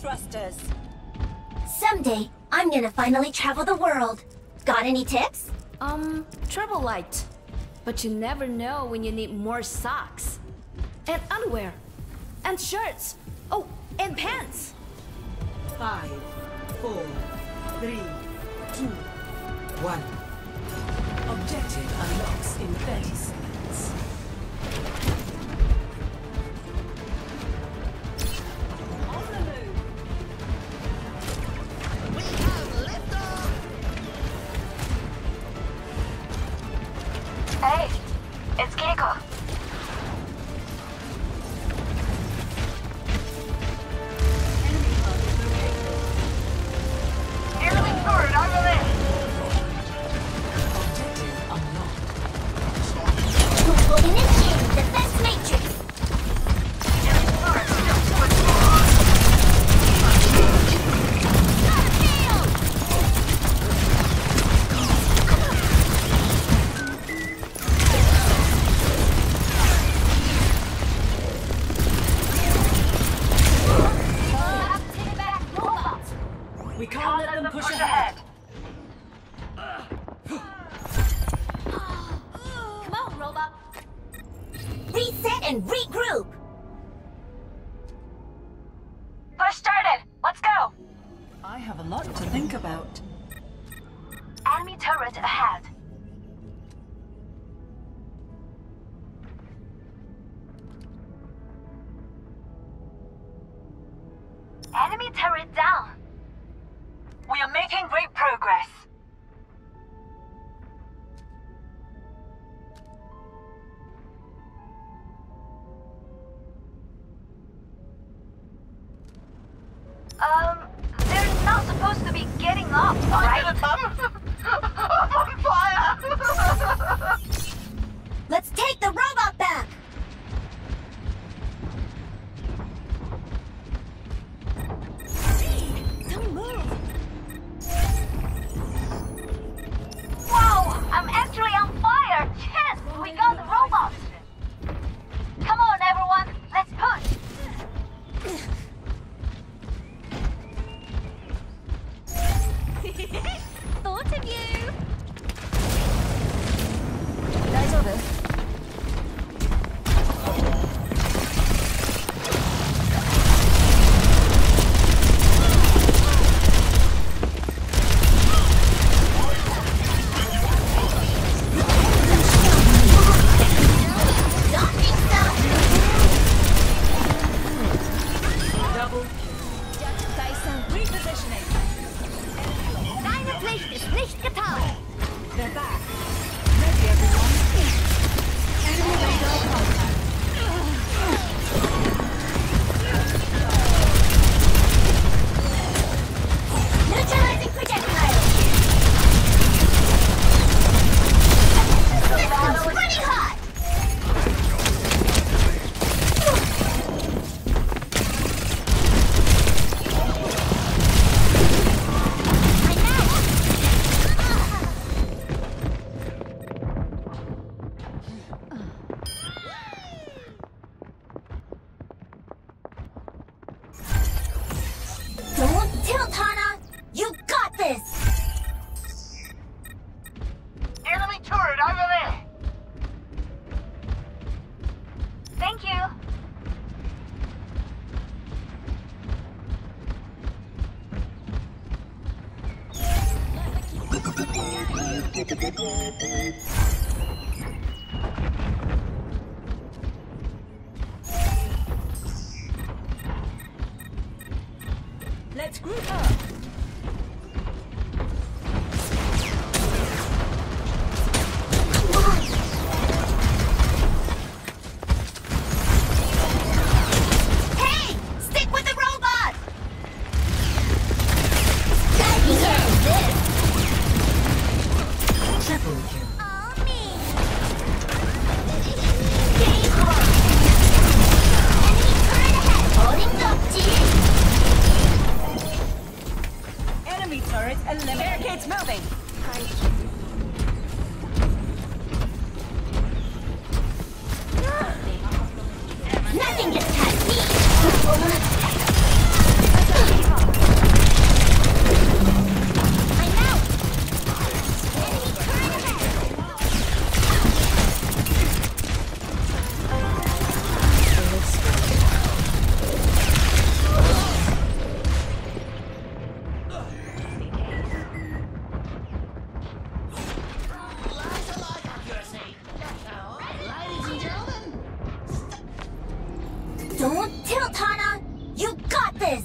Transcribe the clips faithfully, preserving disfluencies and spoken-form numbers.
thrusters. Someday, I'm gonna finally travel the world. Got any tips? Um, travel light. But you never know when you need more socks. And underwear. And shirts. Oh, and pants. Five, four, three, two, one. Objective unlocks in thirty seconds. On the move. We have liftoff! Hey, it's Keiko. Enemy turret over there! Objective unlocked. Who will initiate the best matrix? Enemy turret still to its full. We can't let them push ahead. Come on, robot. Reset and regroup. Push started! Let's go! I have a lot to think about. Enemy turret ahead. Enemy turret down. We are making great progress. Um, they're not supposed to be getting up, right? I'm on fire! Let's take the robot back. Don't move. Wow, I'm actually on fire! Yes, we got the robot! Come on, everyone, let's push! Thought of you. 다이저브. Double Dyson. repositioning. Deine Pflicht ist nicht getan. They're back. Ready, everyone. Enemy radar contact. Neutralizing projectile. System's running hot. Don't tilt, Hana. You got this. Enemy turret over there! Thank you! Let's group up. Hey, stick with the robot. Diving in this. Triple kill. Oh, me. Game on. Enemy turret ahead. Holding up, G. Enemy turret eliminated. Barricades moving. Nothing gets past me. Don't tilt, Hana! You got this!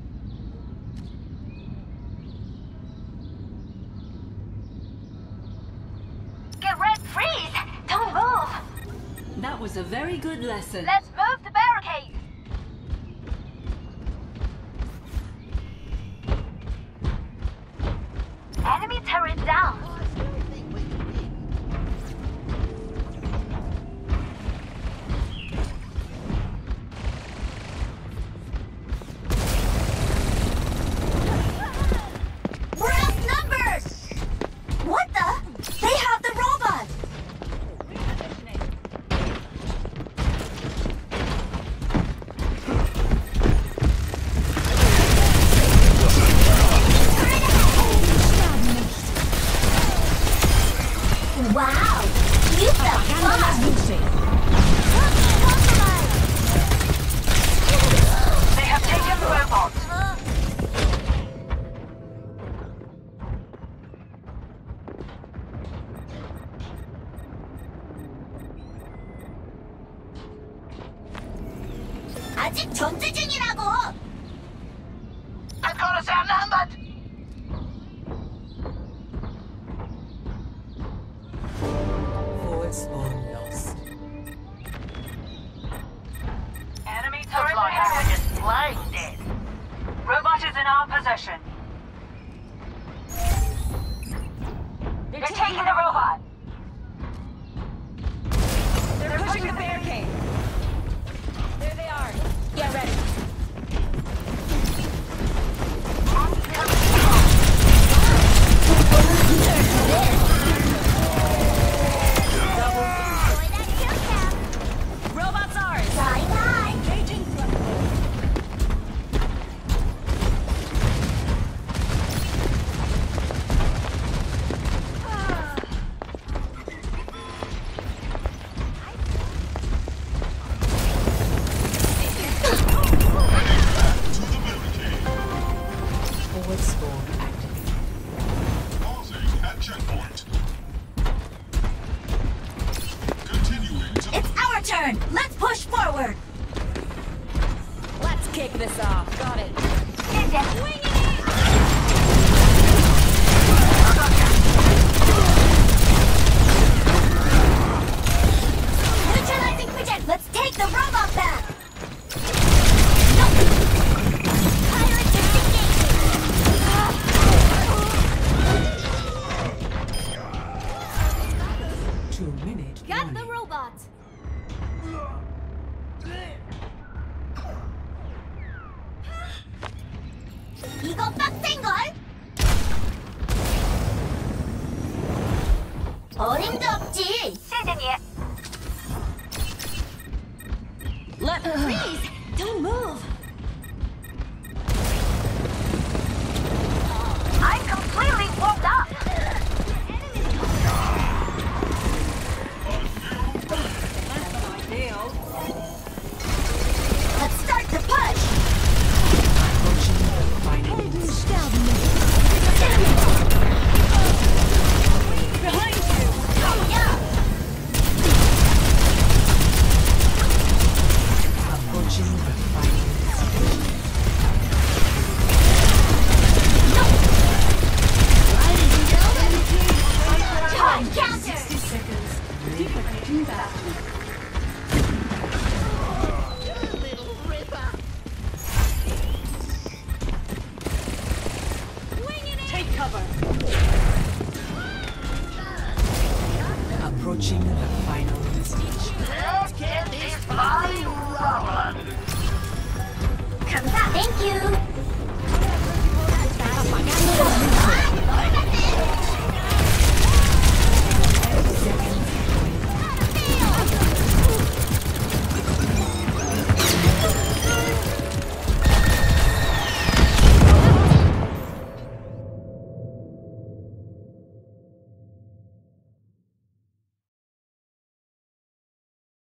Get red, freeze! Don't move! That was a very good lesson. Let's move the barricade! Enemy turret down! We're outnumbered! What the? They have the robot! Wow! You felt fun! They have taken the robot! 아직 전투 중이라고! I've got us outnumbered! Forward spawn lost. Enemy turret ahead! Is blinded! Robot is in our possession. They're taking the robot! They're pushing the barricade. There they are. Get ready. Robots ours. Bye bye! Engaging forward spawn activated. Pausing at checkpoint. Continuing to It's our turn! Let's push forward! Let's kick this off. Got it. Neutralizing project! Let's take the robot back! No! Pirate disengaging! Two minute. Got the robot! 이거 빡센걸? 어림도 없지! 시즌이 Let Please, don't move! I'm completely warmed up! deal. Let's start the push! Behind you. Yeah! Approaching the final. Time counter! sixty seconds. Deprecating battery. Take cover. Approaching the final destination. Let's get this party rolling! Thank you!